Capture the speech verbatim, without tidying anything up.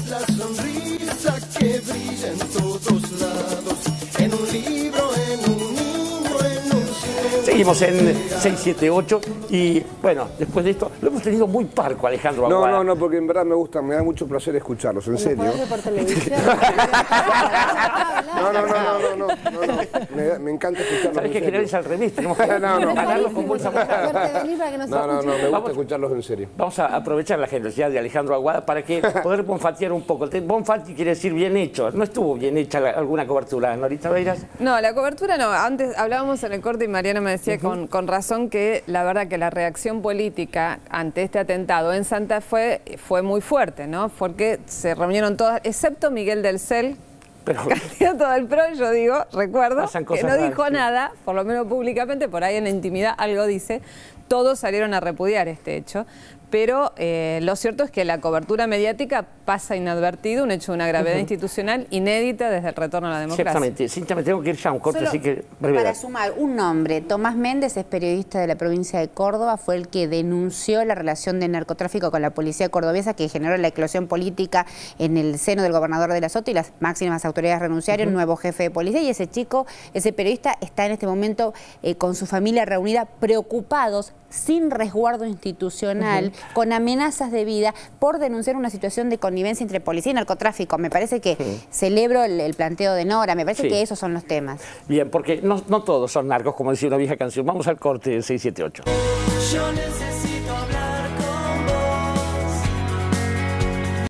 la sonrisa que brilla en todos lados, en un libro, en un niño, en un cine. Seguimos en seis siete ocho y bueno, después de esto lo hemos tenido muy parco, Alejandro Aguada. No, no, no, porque en verdad me gusta, me da mucho placer escucharlos, en serio. por televisión? No, no, no, no, no, no, no, no. Me, me encanta escucharlos. ¿Sabes que general es al revés? Tenemos que No, no. ganarlos con bolsa. No, no, no, me gusta Vamos- escucharlos en serio. Vamos a aprovechar la generosidad de Alejandro Aguada para que poder bonfatear un poco. Bonfati quiere decir bien hecho. No estuvo bien hecha la- alguna cobertura, Norita Beiras. No, la cobertura no. Antes hablábamos en el corte y Mariano me decía con, con razón que la verdad que la reacción política ante este atentado en Santa Fe fue muy fuerte, ¿no? Porque se reunieron todas, excepto Miguel del Cel, Pero candidato del P R O, yo digo, recuerdo, Pasan que cosas no raras, dijo sí. nada, por lo menos públicamente, por ahí en la intimidad algo dice. Todos salieron a repudiar este hecho, pero eh, lo cierto es que la cobertura mediática pasa inadvertido, un hecho de una gravedad Uh-huh. institucional inédita desde el retorno a la democracia. Exactamente. Cintia, me tengo que ir ya a un corte, Solo así que para brevedad. sumar un nombre, Tomás Méndez es periodista de la provincia de Córdoba, fue el que denunció la relación de narcotráfico con la policía cordobesa que generó la eclosión política en el seno del gobernador de la Sota y las máximas autoridades renunciaron, uh-huh. nuevo jefe de policía, y ese chico, ese periodista está en este momento eh, con su familia reunida, preocupados, sin resguardo institucional, uh-huh. con amenazas de vida por denunciar una situación de connivencia entre policía y narcotráfico. Me parece que uh-huh. celebro el, el planteo de Nora, me parece sí. que esos son los temas. Bien, porque no, no todos son narcos, como decía una vieja canción. Vamos al corte de seis siete ocho. Yo necesito